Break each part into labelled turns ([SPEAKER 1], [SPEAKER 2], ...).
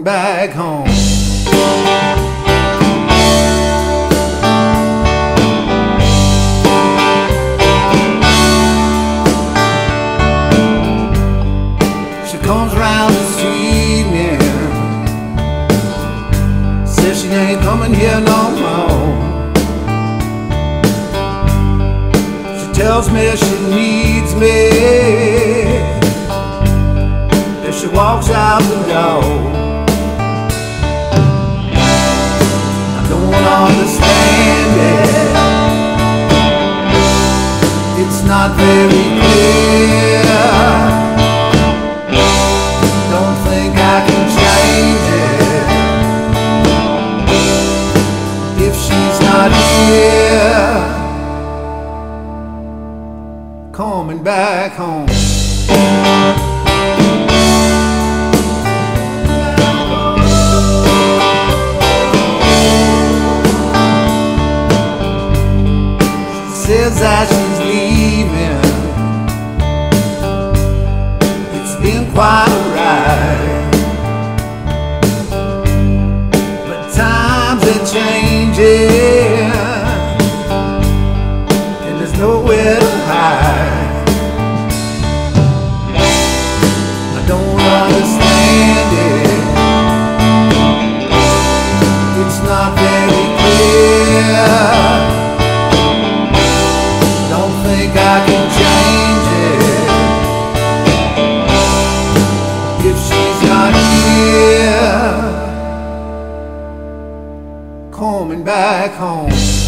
[SPEAKER 1] coming back home. She comes round this evening, says she ain't coming here no more. She tells me she needs me as she walks out the door. I don't understand it, it's not very clear. Don't think I can change it if she's not here, coming back home. Says that she's leaving, it's been quite a ride, but times are changing and there's nowhere to hide. I don't understand it, it's not very clear. I can change it if she's not here, coming back home.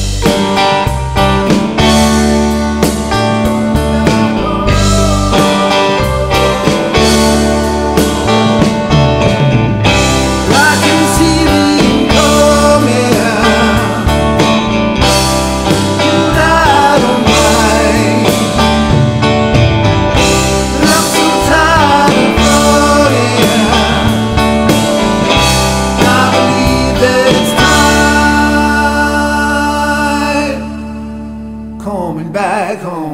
[SPEAKER 1] Coming back home.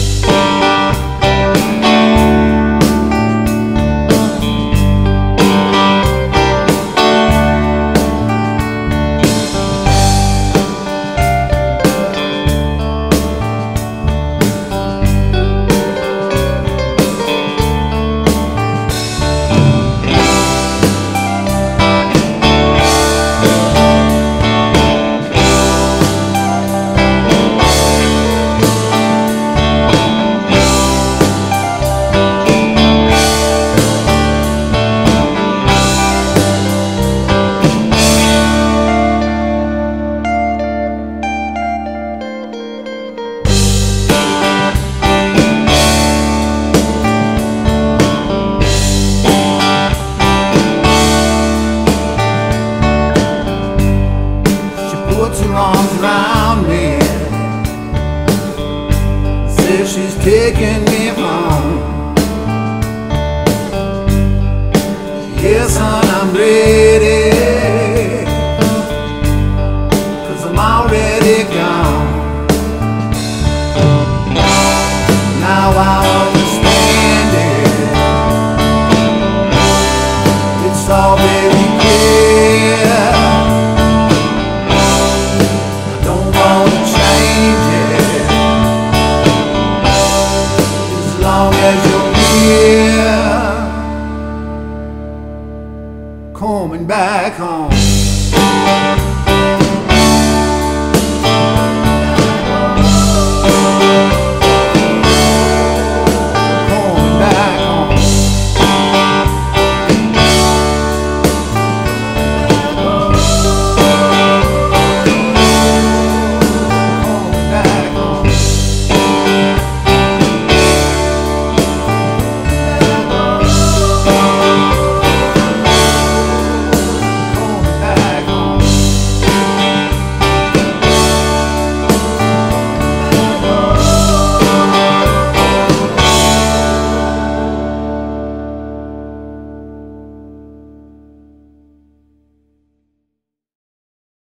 [SPEAKER 1] Puts her arms around me, says she's taking me home. Yes, son, I'm ready.